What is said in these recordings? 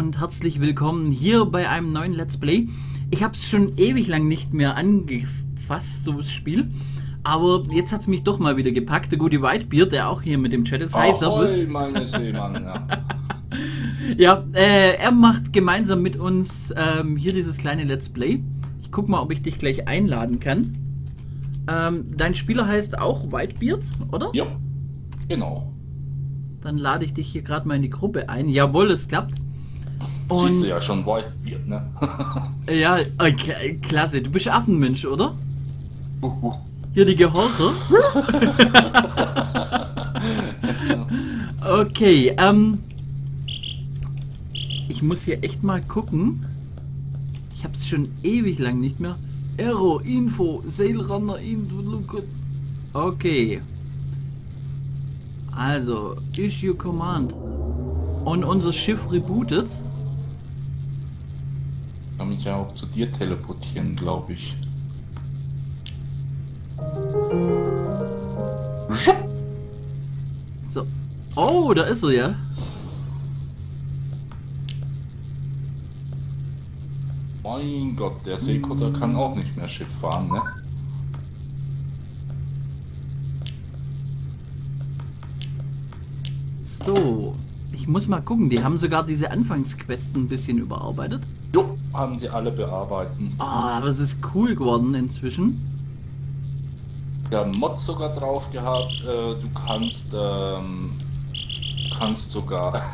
und herzlich willkommen hier bei einem neuen Let's Play. Ich habe es schon ewig lang nicht mehr angefasst, so das Spiel. Aber jetzt hat es mich doch mal wieder gepackt. Der gute Whitebeard, der auch hier mit dem Chat ist. Hi, Ahoi, meine Seemann, ja. Ja, er macht gemeinsam mit uns hier dieses kleine Let's Play. Ich guck mal, ob ich dich gleich einladen kann. Dein Spieler heißt auch Whitebeard, oder? Ja, genau. Dann lade ich dich hier gerade mal in die Gruppe ein. Jawohl, es klappt. Und Siehst du ja schon Whitebeard, ne? ja, okay, klasse. Du bist Affenmensch, oder? Hier die Gehorche. Okay, ich muss hier echt mal gucken. Ich hab's schon ewig lang nicht mehr. Error, Info, Sailrunner, Info. Okay. Also, Issue Command. Und unser Schiff rebootet. Ich kann mich ja auch zu dir teleportieren, glaube ich. So. Oh, da ist er ja. Mein Gott, der Seekutter kann auch nicht mehr Schiff fahren, ne? So. Ich muss mal gucken, die haben sogar diese Anfangsquesten ein bisschen überarbeitet. Jo, haben sie alle bearbeitet. Ah, aber es ist cool geworden inzwischen. Der Mods sogar drauf gehabt, du kannst sogar...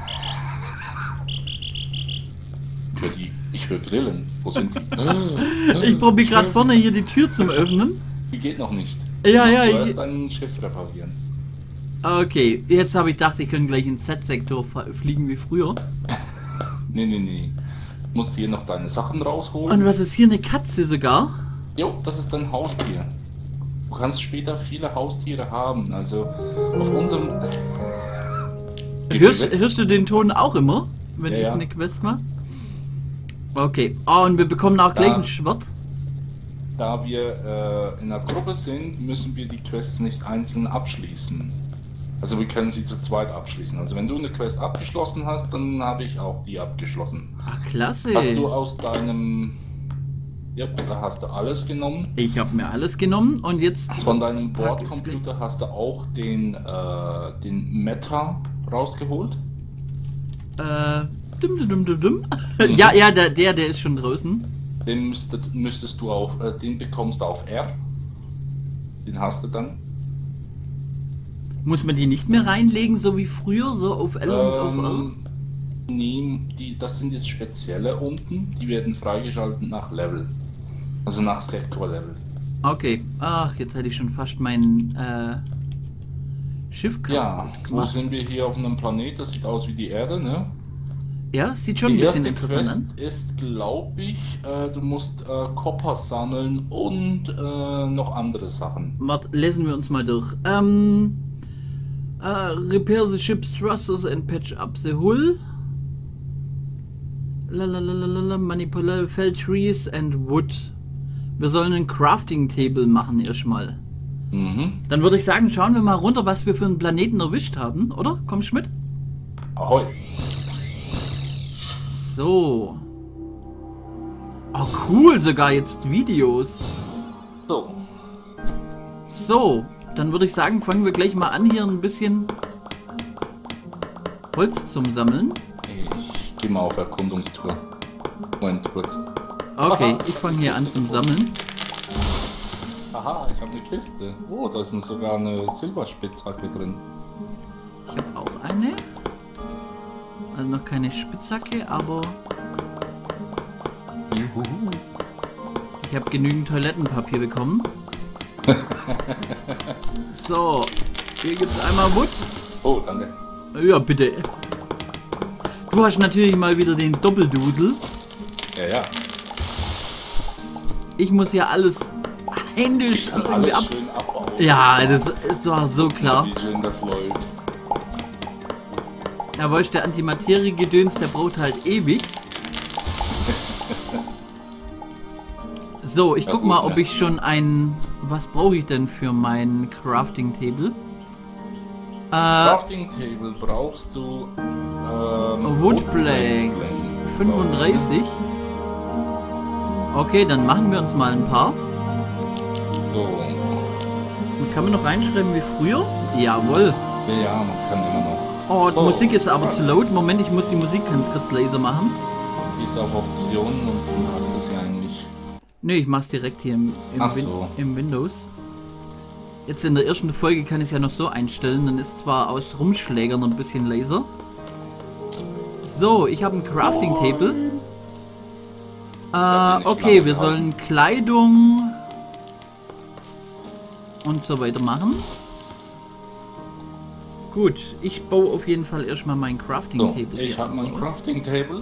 Ich höre Grillen. Wo sind die? Ich probiere gerade vorne hier die Tür zum Öffnen. Die geht noch nicht. Ja, du ja. musst erst dein Schiff reparieren. Okay, jetzt habe ich gedacht, ich könnte gleich ins Z-Sektor fliegen wie früher. Nee. Du musst hier noch deine Sachen rausholen. Und was ist hier, eine Katze sogar? Jo, das ist dein Haustier. Du kannst später viele Haustiere haben. Also auf unserem... Hörst du den Ton auch immer, wenn ich Ja. eine Quest mache? Okay. Oh, und wir bekommen auch gleich ein Schwert. Da wir in einer Gruppe sind, müssen wir die Quests nicht einzeln abschließen. Also wir können sie zu zweit abschließen. Also wenn du eine Quest abgeschlossen hast, dann habe ich auch die abgeschlossen. Ach, klasse. Hast du aus deinem... Ja, da hast du alles genommen. Ich habe mir alles genommen und jetzt... Von deinem Bordcomputer hast du auch den Meta rausgeholt. Ja, der ist schon draußen. Den müsstest du auf, den bekommst du auf R. Den hast du dann. Muss man die nicht mehr reinlegen, so wie früher, so auf L und auf R? Nee, das sind jetzt spezielle unten, die werden freigeschaltet nach Level. Also nach Sektor-Level. Okay, ach, jetzt hätte ich schon fast mein Schiff Ja, gemacht. wo sind wir hier auf einem Planet? Das sieht aus wie die Erde, ne? Ja, sieht schon Die ein bisschen erste interessant an. Quest ist, glaube ich, du musst Copper sammeln und noch andere Sachen. Warte, lesen wir uns mal durch. Repair the ship's thrusters and patch up the hull. Manipulate fell trees and wood. Wir sollen ein Crafting Table machen erstmal. Mhm. Dann würde ich sagen, schauen wir mal runter, was wir für einen Planeten erwischt haben, oder? Kommst du mit? Ahoi. So. Oh, cool, sogar jetzt Videos. So. So, dann würde ich sagen, fangen wir gleich mal an, hier ein bisschen Holz zum Sammeln. Ich gehe mal auf Erkundungstour. Moment kurz. Okay, Aha. ich fange hier an zum Sammeln. Aha, ich habe eine Kiste. Oh, da ist sogar eine Silberspitzhacke drin. Ich habe auch eine. Also noch keine Spitzhacke, aber Juhu. ich habe genügend Toilettenpapier bekommen. So, hier gibt's einmal Wood. Oh, danke. Ja, bitte. Du hast natürlich mal wieder den Doppeldudel. Ja. Ich muss ja alles händisch Kann irgendwie alles schön abbauen. Ja, das ist doch so klar. Wie schön das läuft. Ja, weißt du, der Antimaterie-Gedöns, der braucht halt ewig. So, ich Ja, guck gut, mal, ob ne? ich schon ein... Was brauche ich denn für mein Crafting Table? Crafting Table brauchst du Wood Planks. 35. Okay, dann machen wir uns mal ein paar. So. Und kann man noch reinschreiben wie früher? Jawohl. Ja, man kann immer noch. Oh, So. die Musik ist aber zu laut. Moment, ich muss die Musik ganz kurz leiser machen. Die ist auf Optionen und du hast es ja eigentlich. Nö, ich mach's direkt hier Ach so. im Windows. Jetzt in der ersten Folge kann ich es ja noch so einstellen. Dann ist zwar aus Rumschlägern ein bisschen leiser. So, ich habe ein Crafting Table. Okay, wir sollen Kleidung und so weiter machen. Gut, ich baue auf jeden Fall erstmal mein Crafting Table. So, ich habe mein Crafting Table.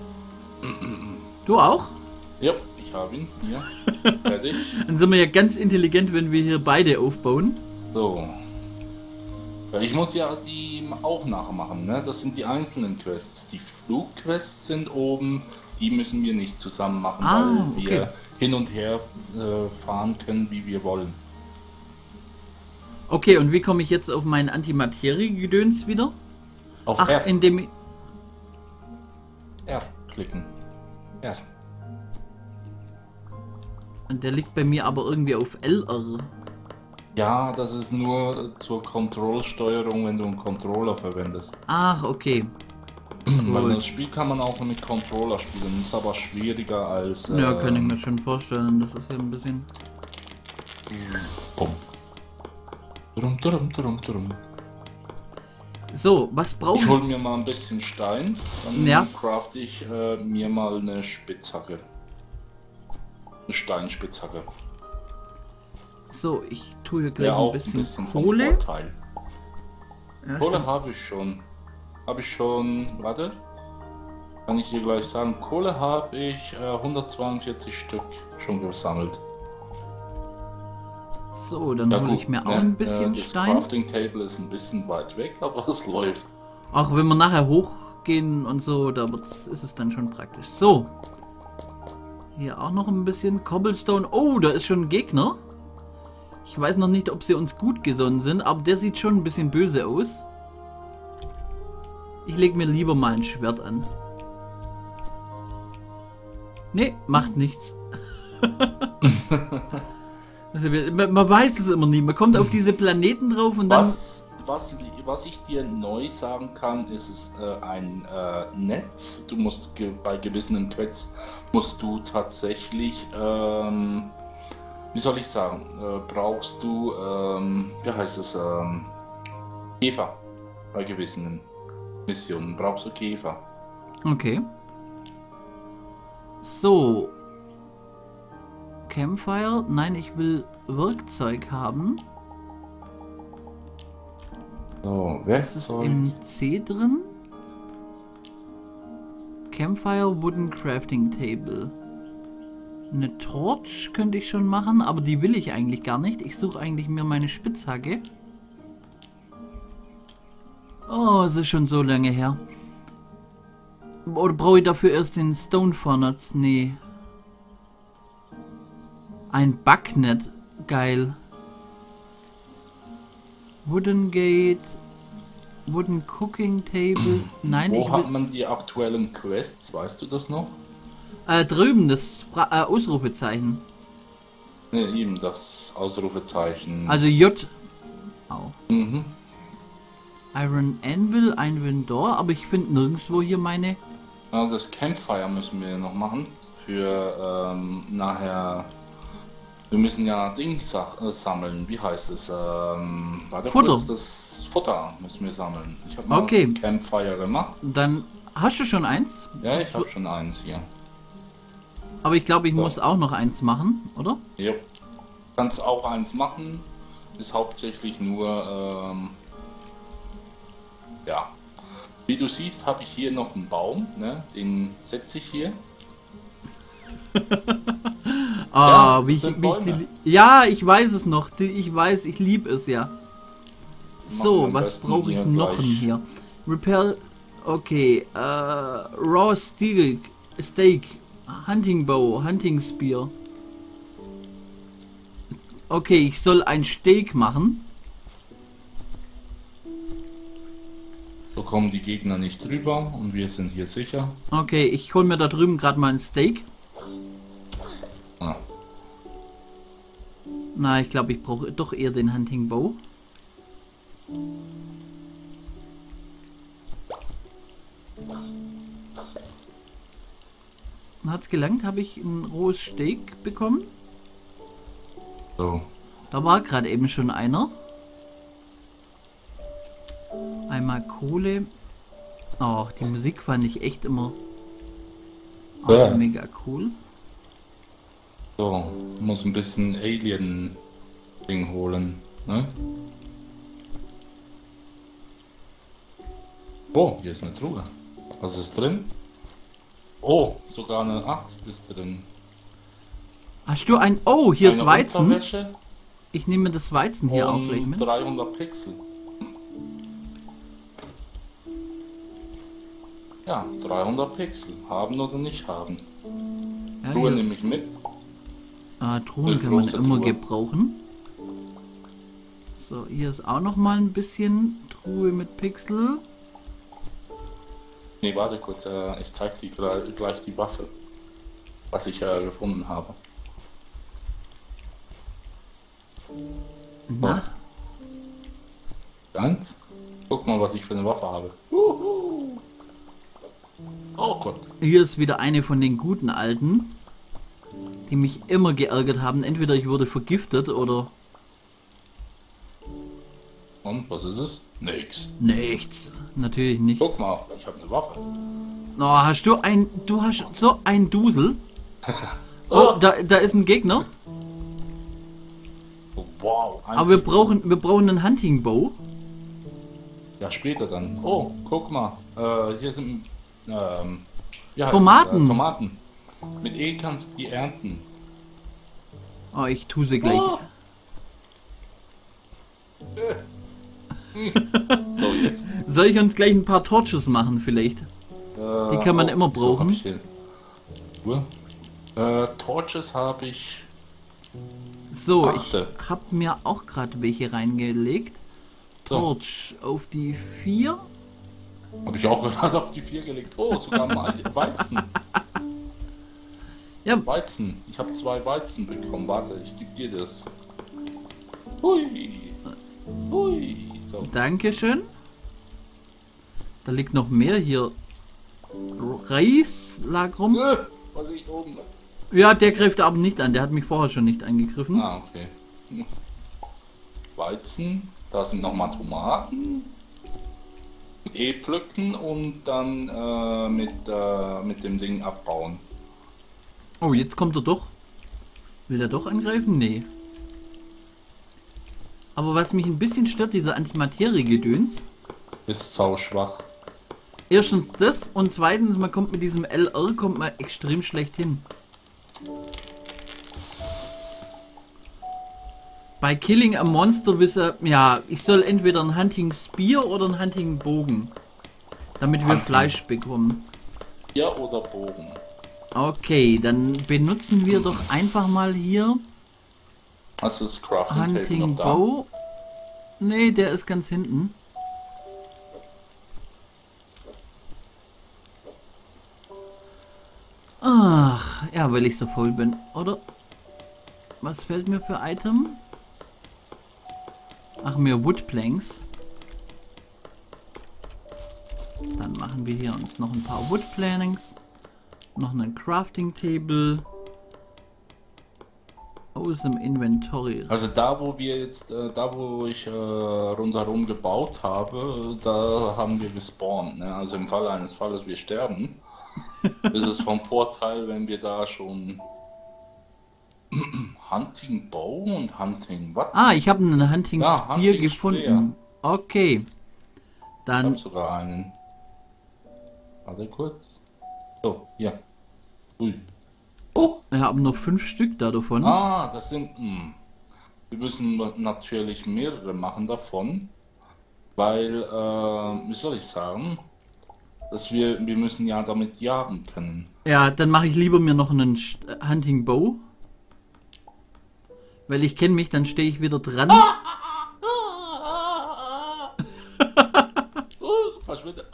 Du auch? Ja, ich habe ihn. Ja, fertig. Dann sind wir ja ganz intelligent, wenn wir hier beide aufbauen. So. Ja, ich muss ja die auch nachmachen, ne? Das sind die einzelnen Quests. Die Flugquests sind oben, die müssen wir nicht zusammen machen, weil wir hin und her fahren können, wie wir wollen. Okay, und wie komme ich jetzt auf meinen Antimaterie-Gedöns wieder? Auf Ach, R. indem... R klicken. R. Und der liegt bei mir aber irgendwie auf LR. Ja, das ist nur zur Kontrollsteuerung, wenn du einen Controller verwendest. Ach, okay. Weil das Spiel kann man auch mit Controller spielen, ist aber schwieriger als... Ja, kann ich mir schon vorstellen, das ist ja ein bisschen... Bumm. Drum. So, was brauche Ich ich? hol mir mal ein bisschen Stein, dann Ja. crafte ich mir mal eine Spitzhacke. Eine Steinspitzhacke. So, ich tue hier gleich Wäre auch ein bisschen von Kohle. Vorteil. Ja, Kohle stimmt. habe ich schon, warte, kann ich dir gleich sagen, Kohle habe ich 142 Stück schon gesammelt. So, dann hole ich mir auch ein bisschen das Stein. Crafting Table ist ein bisschen weit weg, aber es läuft. Auch wenn wir nachher hochgehen und so, ist es dann schon praktisch. So. Hier auch noch ein bisschen Cobblestone. Oh, da ist schon ein Gegner. Ich weiß noch nicht, ob sie uns gut gesonnen sind, aber der sieht schon ein bisschen böse aus. Ich lege mir lieber mal ein Schwert an. Nee, macht nichts. Also, man weiß es immer nie. Man kommt auf diese Planeten drauf und dann... Was ich dir neu sagen kann, ist es ein Netz. Du musst bei gewissen Quests musst du tatsächlich, wie soll ich sagen, brauchst du, wie heißt es, Käfer. Bei gewissen Missionen brauchst du Käfer. Okay. So. Campfire? Nein, ich will Werkzeug haben. So, Das ist Werkzeug. im C drin. Campfire Wooden Crafting Table. Eine Torch könnte ich schon machen, aber die will ich eigentlich gar nicht. Ich suche eigentlich mir meine Spitzhacke. Oh, es ist schon so lange her. Oder brauche ich dafür erst den Stone Furnace? Nee. Ein Backnet. Geil. Wooden Gate. Wooden Cooking Table. Nein, Wo ich hat will... man die aktuellen Quests? Weißt du das noch? Drüben, das Ausrufezeichen. Ne, eben das Ausrufezeichen. Also J. Au. Mhm. Iron Anvil, Iron Door, aber ich finde nirgendwo hier meine... Ja, das Campfire müssen wir noch machen. Für nachher. Wir müssen ja Dings sammeln. Wie heißt es? Warte Futter. kurz, das Futter müssen wir sammeln. Ich habe mal Okay. Campfire gemacht. Dann hast du schon eins? Ja, ich habe schon eins hier. Aber ich glaube, ich muss auch noch eins machen, oder? Jo. Kannst auch eins machen. Ist hauptsächlich nur ja. Wie du siehst, habe ich hier noch einen Baum, ne? Den setze ich hier. Ah, Ja, wie, das sind Bäume. ja, ich weiß es noch. Ich weiß, ich liebe es ja. Machen So, wir am was besten brauche ich hier noch gleich. hier? Repair. Okay, Raw Steak, Hunting Bow, Hunting Spear. Okay, ich soll ein Steak machen. So kommen die Gegner nicht drüber und wir sind hier sicher. Okay, ich hole mir da drüben gerade mal ein Steak. Ah. Na, ich glaube, ich brauche doch eher den Hunting Bow. Hat's gelangt? Habe ich ein rohes Steak bekommen? So. Da war gerade eben schon einer. Einmal Kohle. Oh, die Musik fand ich echt immer auch mega cool. So, muss ein bisschen Alien-Ding holen, ne? Oh, hier ist eine Truhe. Was ist drin? Oh, sogar eine Axt ist drin. Hast du ein... Oh, hier ist Eine Weizen. Unterwäsche Ich nehme das Weizen hier auch gleich und mit. 300 Pixel. Ja, 300 Pixel. Haben oder nicht haben. Ja, Truhe hier. nehme ich mit. Truhen kann man große immer Truhe. gebrauchen. So, hier ist auch noch mal ein bisschen Truhe mit Pixel. Nee, warte kurz. Ich zeig dir gleich die Waffe. Was ich gefunden habe. Na, Ganz? Guck mal, was ich für eine Waffe habe. Uhu. Oh Gott. hier ist wieder eine von den guten alten, die mich immer geärgert haben. Entweder ich wurde vergiftet oder Und was ist es? Nix. nichts. Natürlich nicht. Guck mal, ich habe eine Waffe. Oh, hast du ein... Du hast so ein Dusel. Oh, da ist ein Gegner. Oh, wow. ein Aber wir Pixel. brauchen einen Hunting Bow. Ja, später dann. Oh, guck mal. Hier sind wie heißt Tomaten. Es? Tomaten. Mit E kannst du die ernten. Oh, ich tue sie gleich. Oh. So, jetzt. Soll ich uns gleich ein paar Torches machen vielleicht? Die kann man immer wieso hab brauchen. ich hier Uhr? Torches habe ich. So, Achte. ich habe mir auch gerade welche reingelegt. So. Torch auf die 4. Habe ich auch gerade auf die 4 gelegt. Oh, sogar mal Weizen. Ja, Weizen. Ich habe 2 Weizen bekommen. Warte, ich gebe dir das. Hui. Hui. So. dankeschön. Da liegt noch mehr hier. Reis lag rum. Was ich oben. Ja, der greift aber nicht an. Der hat mich vorher schon nicht angegriffen. Ah, okay. Weizen. Da sind nochmal Tomaten. Mit E pflücken und dann mit dem Ding abbauen. Oh, jetzt kommt er doch. Will er doch angreifen? Nee. Aber was mich ein bisschen stört, dieser Antimaterie-Gedöns. Ist sau schwach. Erstens das und zweitens, man kommt mit diesem LR kommt man extrem schlecht hin. Bei Killing a Monster wisse, ja, ich soll entweder ein Hunting Spear oder ein Hunting Bogen, damit wir Hunting. Fleisch bekommen. Ja, oder Bogen. Okay, dann benutzen wir doch einfach mal hier Hast du das Crafting Table Hunting noch da? Bow. Nee, der ist ganz hinten. Ach, ja, weil ich so voll bin, oder? Was fällt mir für Item? Ach, mir Woodplanks. Dann machen wir hier uns noch ein paar Woodplanks. Noch einen Crafting Table. Aus dem Inventory. Also da, wo wir jetzt, da wo ich rundherum gebaut habe, da haben wir gespawnt. Ne? Also im Falle eines Falles wir sterben, ist es vom Vorteil, wenn wir da schon Hunting Bow und Hunting was? Ah, ich habe einen Hunting Ja, Spear Hunting gefunden. Okay. Ich Dann habe sogar einen. Warte kurz. So, hier. Ui. Oh. wir haben noch 5 Stück da davon. Ah, das sind. Wir müssen natürlich mehrere machen davon, weil, wie soll ich sagen, dass wir müssen ja damit jagen können. Ja, dann mache ich lieber mir noch einen Hunting Bow. Weil ich kenne mich, dann stehe ich wieder dran. Verschwinde.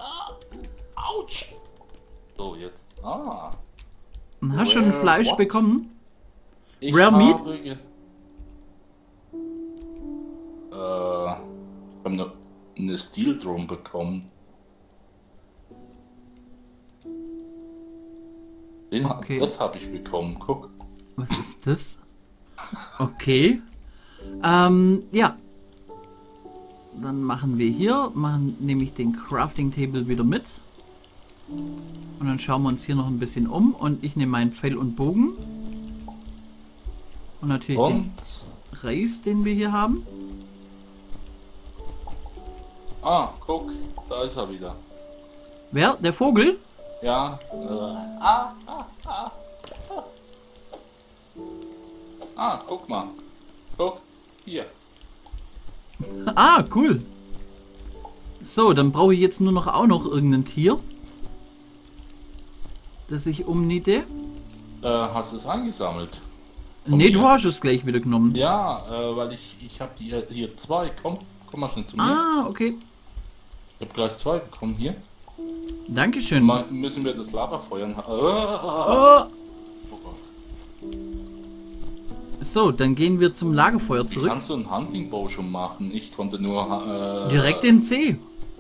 So, jetzt. Ah. Hast du schon Fleisch what? bekommen? Ich Rare Meat? habe eine Steel Drum bekommen. Okay. Das habe ich bekommen, guck. Was ist das? Okay. Ja. Dann machen wir hier, nehme ich den Crafting Table wieder mit. Und dann schauen wir uns hier noch ein bisschen um. Und ich nehme meinen Pfeil und Bogen. Und natürlich den Reis, den wir hier haben. Ah, guck, da ist er wieder. Wer? Der Vogel? Ja. Guck mal. Guck, hier. Ah, cool. So, dann brauche ich jetzt nur noch irgendein Tier, das ich umniete. Hast du es eingesammelt? Nee, du hast es gleich wieder genommen. Ja, weil ich habe hier zwei. Komm mal schnell zu mir. Ah, okay. Ich habe gleich zwei bekommen hier. Dankeschön. Mal müssen wir das Lagerfeuer... Oh. So, dann gehen wir zum Lagerfeuer Wie zurück. kannst du einen Hunting Bow schon machen? Ich konnte nur... Direkt in C.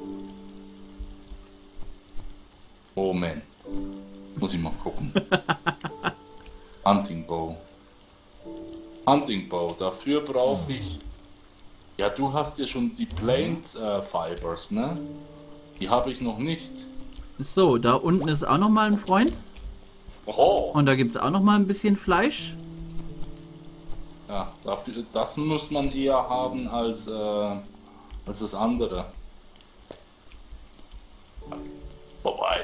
Moment. Muss ich mal gucken. Hunting Bow. Hunting Bow. Dafür brauche ich... Ja, du hast ja schon die Plains Fibers, ne? Die habe ich noch nicht. So, da unten ist auch noch mal ein Freund. Oh. Und da gibt es auch noch mal ein bisschen Fleisch. Ja, das muss man eher haben als das andere. Vorbei.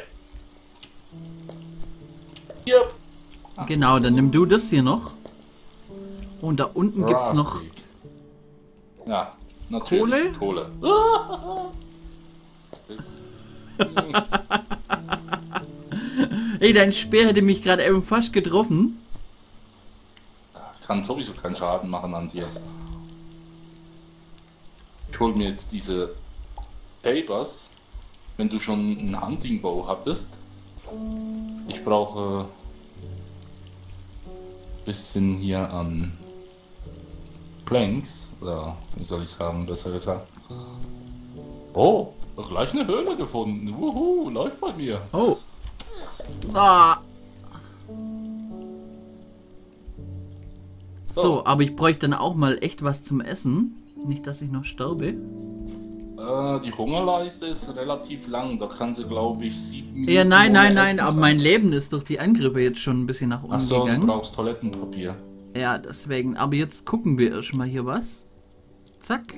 Yep. Genau, dann nimm du das hier noch. Und da unten gibt es noch... Rustic. Ja, natürlich. Kohle. Ey, dein Speer hätte mich gerade eben fast getroffen. Kann sowieso keinen Schaden machen an dir. Ich hol mir jetzt diese Papers, wenn du schon einen Hunting Bow hattest. Ich brauche ein bisschen hier an Planks, oder wie soll ich sagen, besser gesagt. Oh, gleich eine Höhle gefunden. Wuhu, läuft bei mir. Oh. Ah. So, aber ich bräuchte dann auch mal echt was zum Essen. Nicht, dass ich noch sterbe. Die Hungerleiste ist relativ lang. Da kann sie, glaube ich, 7 Minuten. Ja, nein, essen aber sein. mein Leben ist durch die Angriffe jetzt schon ein bisschen nach unten Achso, du gegangen. brauchst Toilettenpapier. Ja, deswegen. Aber jetzt gucken wir erstmal hier was. Zack.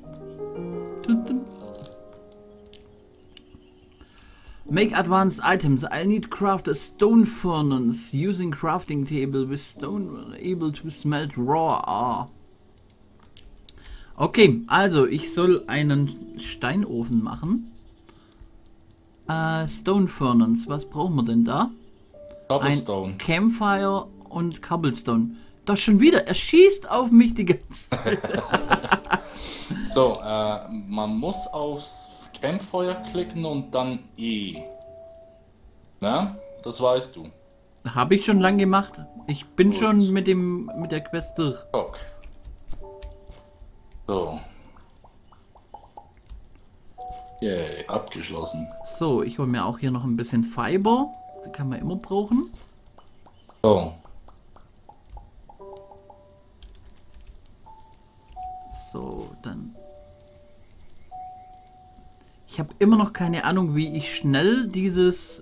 Make advanced items. I need craft a stone furnace using crafting table with stone able to smelt raw. Okay, also ich soll einen Steinofen machen. Stone Furnace, was brauchen wir denn da? Cobblestone. Ein Campfire und Cobblestone. Das schon wieder, er schießt auf mich die ganze Zeit. So, man muss aufs Campfeuer klicken und dann E. Na, das weißt du. Habe ich schon lang gemacht. Ich bin Gut. schon mit der Quest durch. Okay. So. Yay, abgeschlossen. So, ich hole mir auch hier noch ein bisschen Fiber. Die kann man immer brauchen. So. So, dann. Ich habe immer noch keine Ahnung, wie ich schnell diesen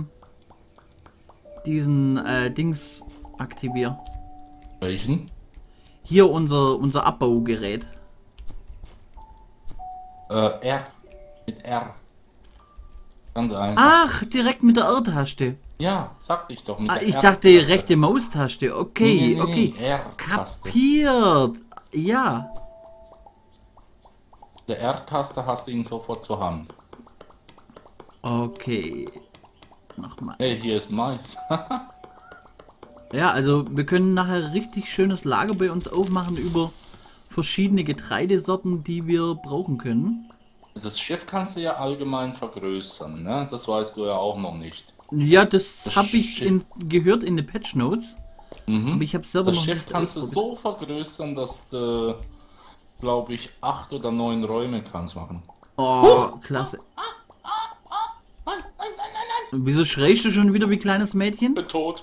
Dings aktiviere. Welchen? Hier unser Abbaugerät. R. Mit R. Ganz einfach. Ach, direkt mit der R-Taste. Ja, sagte ich doch mit Ah, der ich R-Taste. dachte rechte Maustaste. Okay, Nee, okay. R-Taste. Kapiert. Ja. Der R-Taste hast du ihn sofort zur Hand. Okay. Nochmal. Hey, hier ist Mais. Ja, also wir können nachher richtig schönes Lager bei uns aufmachen über verschiedene Getreidesorten, die wir brauchen können. Das Schiff kannst du ja allgemein vergrößern, ne? Das weißt du ja auch noch nicht. Ja, das Das habe ich Schiff- gehört in den Patch Notes. Aber ich habe es selber Das noch Schiff nicht kannst du ausprobiert. so vergrößern, dass du, glaube ich, 8 oder 9 Räume kannst machen. Oh, Huch! klasse. Nein, nein, nein, nein, Und wieso schreist du schon wieder wie kleines Mädchen? bin tot.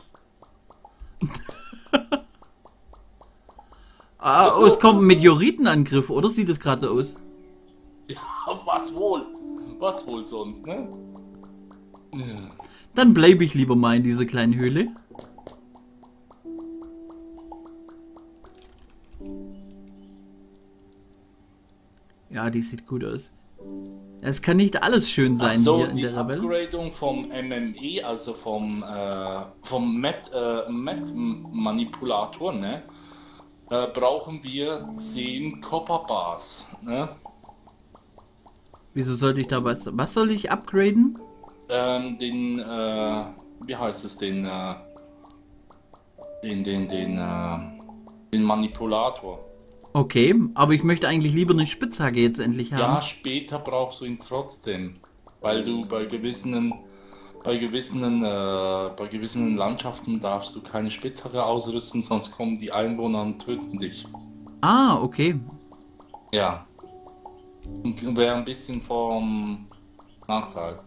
Ah, oh, es kommt ein Meteoritenangriff, oder? Sieht es gerade so aus? Ja, was wohl? Was wohl sonst, ne? Dann bleibe ich lieber mal in dieser kleinen Höhle. Ja, die sieht gut aus. Es kann nicht alles schön Ach sein so, hier in die der Rebelle. Upgradung vom MME, also vom Met-Manipulator, ne? Brauchen wir 10 Copper Bars, ne? Wieso sollte ich da was soll ich upgraden? Wie heißt es, den Manipulator. Okay, aber ich möchte eigentlich lieber eine Spitzhacke jetzt endlich haben. Ja, später brauchst du ihn trotzdem, weil du bei gewissen Landschaften darfst du keine Spitzhacke ausrüsten, sonst kommen die Einwohner und töten dich. Ah, okay. Ja, und wäre ein bisschen vom Nachteil.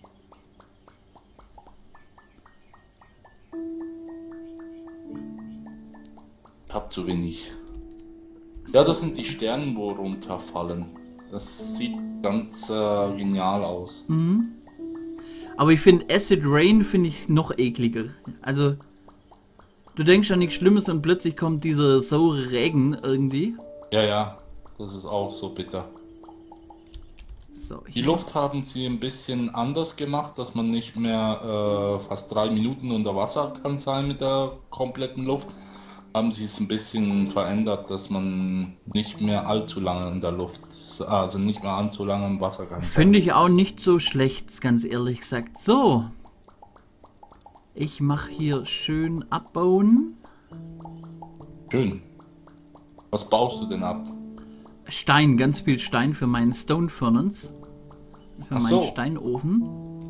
Ich hab zu wenig. Ja, das sind die Sterne, wo runterfallen. Das sieht ganz genial aus. Aber ich finde Acid Rain finde ich noch ekliger. Also, du denkst an nichts Schlimmes und plötzlich kommt dieser saure Regen irgendwie. Ja, ja, das ist auch so bitter. So, Die Luft haben sie ein bisschen anders gemacht, dass man nicht mehr fast 3 Minuten unter Wasser kann sein mit der kompletten Luft. Haben sie es ein bisschen verändert, dass man nicht mehr allzu lange in der Luft, also nicht mehr allzu lange im Wasser kann sein. Finde ich auch nicht so schlecht, ganz ehrlich gesagt. So. Ich mache hier schön abbauen. Schön. Was baust du denn ab? Stein, ganz viel Stein für meinen Stone Furnace. Für Ach meinen so. Steinofen.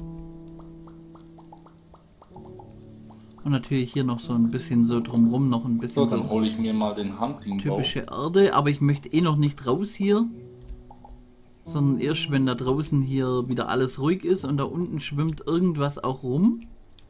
Und natürlich hier noch so ein bisschen so drumrum, noch ein So, bisschen dann so hole ich mir mal den Hunting-Bow. typische Erde. Aber ich möchte eh noch nicht raus hier. Sondern erst, wenn da draußen hier wieder alles ruhig ist und da unten schwimmt irgendwas auch rum.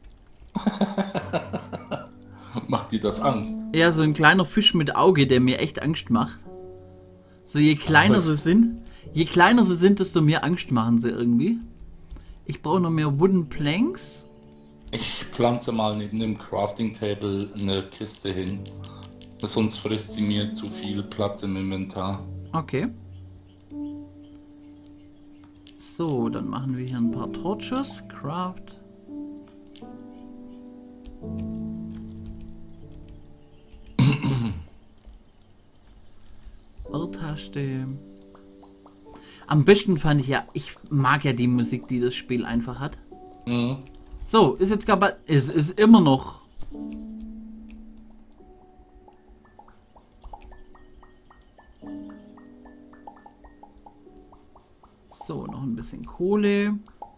Macht dir das Angst? Ja, so ein kleiner Fisch mit Auge, der mir echt Angst macht. So je kleiner sie sind, desto mehr Angst machen sie irgendwie. Ich brauche noch mehr Wooden Planks. Ich pflanze mal neben dem Crafting Table eine Kiste hin. Sonst frisst sie mir zu viel Platz im Inventar. Okay. So, dann machen wir hier ein paar Torches. Craft. R-Taste. Am besten fand ich ja, ich mag ja die Musik, die das Spiel einfach hat. Mhm. So, ist jetzt gar es ist immer noch. So, noch ein bisschen Kohle.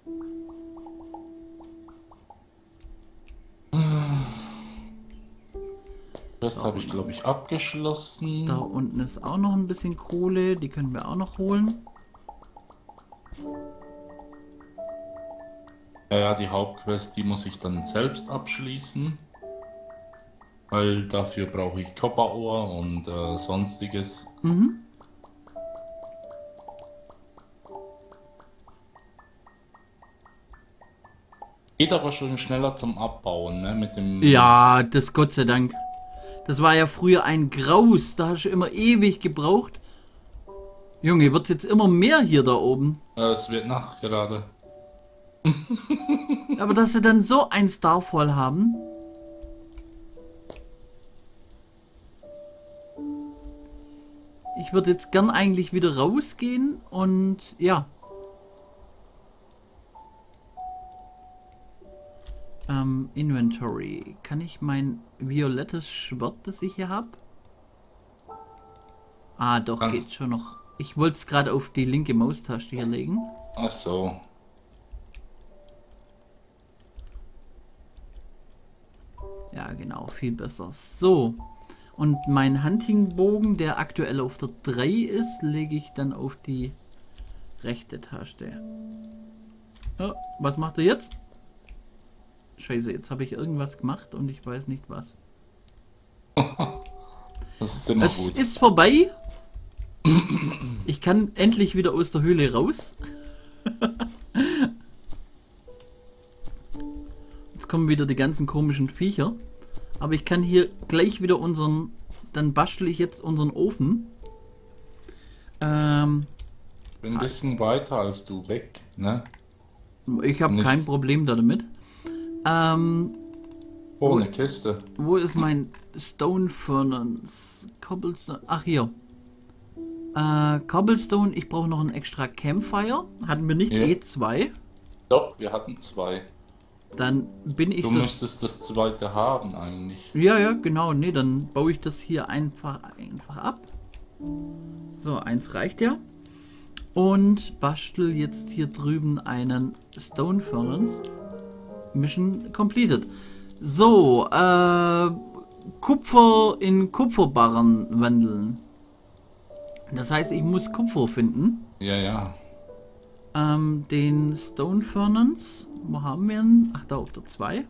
Das habe ich, glaube ich, abgeschlossen. Da unten ist auch noch ein bisschen Kohle, die können wir auch noch holen. Ja, die Hauptquest, die muss ich dann selbst abschließen. Weil dafür brauche ich Copperohr und sonstiges. Mhm. Geht aber schon schneller zum Abbauen, ne? Mit dem. Ja, das Gott sei Dank. Das war ja früher ein Graus, da hast du immer ewig gebraucht. Junge, wird's jetzt immer mehr hier da oben. Es wird Nacht gerade. Aber dass sie dann so ein Starfall haben. Ich würde jetzt gern eigentlich wieder rausgehen und ja. Inventory. Kann ich mein violettes Schwert, das ich hier habe? Ah, doch, geht schon noch. Ich wollte es gerade auf die linke Maustaste hier legen. Ach so. Ja, genau, viel besser. So. Und mein Huntingbogen, der aktuell auf der 3 ist, lege ich dann auf die rechte Taste. Oh, was macht er jetzt? Scheiße, jetzt habe ich irgendwas gemacht und ich weiß nicht was. Das ist immer es gut. ist vorbei. Ich kann endlich wieder aus der Höhle raus. Jetzt kommen wieder die ganzen komischen Viecher. Aber ich kann hier gleich wieder dann bastel ich jetzt unseren Ofen. Ich bin ein bisschen weiter als du weg, ne? Ich habe kein Problem damit. Oh, eine Kiste. Wo ist mein Stone Furnace? Cobblestone. Ach, hier. Cobblestone, ich brauche noch ein extra Campfire. Hatten wir nicht E2? Doch, wir hatten 2. Dann bin ich Du müsstest das zweite haben eigentlich. Ja, genau. Nee, dann baue ich das hier einfach ab. So, 1 reicht ja. Und bastel jetzt hier drüben einen Stone Furnace. Mission completed. So, Kupfer in Kupferbarren wandeln. Das heißt, ich muss Kupfer finden. Ja. Den Stone Furnace. Wo haben wir ihn? Ach, da auf der 2.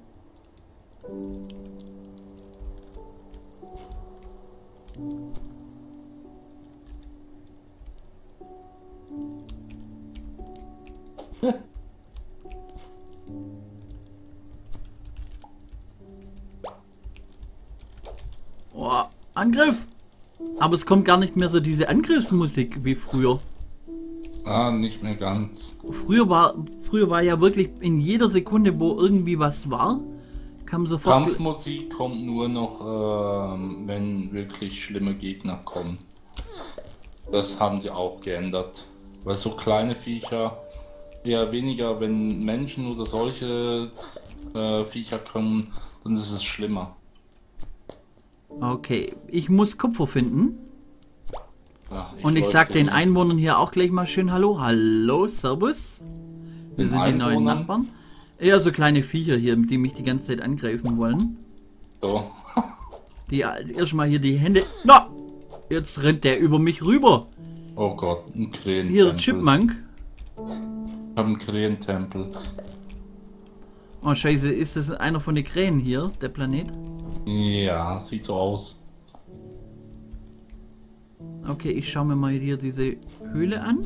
Oh, Angriff! Aber es kommt gar nicht mehr so diese Angriffsmusik wie früher. Ah, nicht mehr ganz. Früher war ja wirklich in jeder Sekunde, wo irgendwie was war, kam sofort... Kampfmusik kommt nur noch, wenn wirklich schlimme Gegner kommen. Das haben sie auch geändert. Weil so kleine Viecher eher weniger, wenn Menschen oder solche Viecher kommen, dann ist es schlimmer. Okay, ich muss Kupfer finden. Ja, Und ich sag den Einwohnern hier auch gleich mal schön Hallo. Hallo, Servus. Wir sind die neuen Nachbarn. Ja, so kleine Viecher hier, die mich die ganze Zeit angreifen wollen. So. Die erstmal hier die Hände... Na! Jetzt rennt der über mich rüber. Oh Gott, ein Krähentempel. Hier, der Chipmunk. Ich habe einen Krähentempel. Oh, scheiße, ist das einer von den Krähen hier, der Planet? Ja, sieht so aus. Okay, ich schaue mir mal hier diese Höhle an.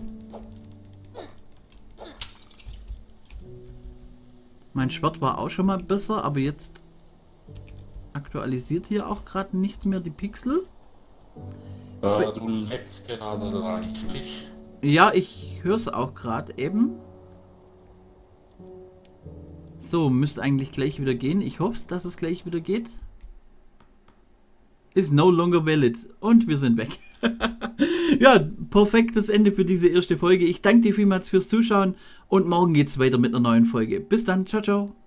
Mein Schwert war auch schon mal besser, aber jetzt aktualisiert hier auch gerade nicht mehr die Pixel. Du leckst gerade reichlich. Ja, ich höre es auch gerade eben. So, müsste eigentlich gleich wieder gehen. Ich hoffe, dass es gleich wieder geht. Is no longer valid. Und wir sind weg. Ja, perfektes Ende für diese erste Folge. Ich danke dir vielmals fürs Zuschauen und morgen geht's weiter mit einer neuen Folge. Bis dann, ciao, ciao.